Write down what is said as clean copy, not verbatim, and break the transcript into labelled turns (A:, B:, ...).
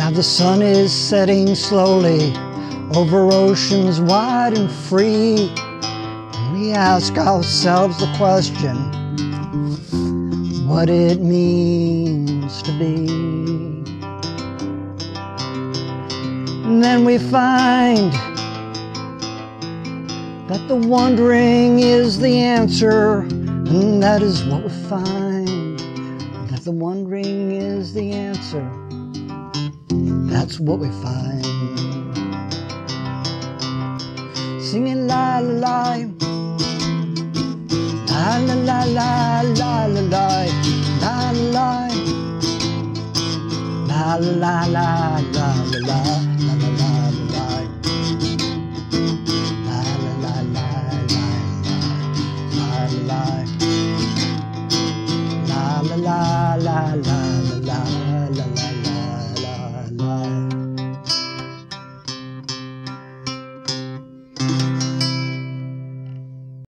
A: Now the sun is setting slowly over oceans wide and free. We ask ourselves the question, what it means to be. And then we find that the wondering is the answer, and that is what we find, that the wondering is the answer. That's what we find. Singing la la la, la la la la la la la, la la la la la la la la la la la la.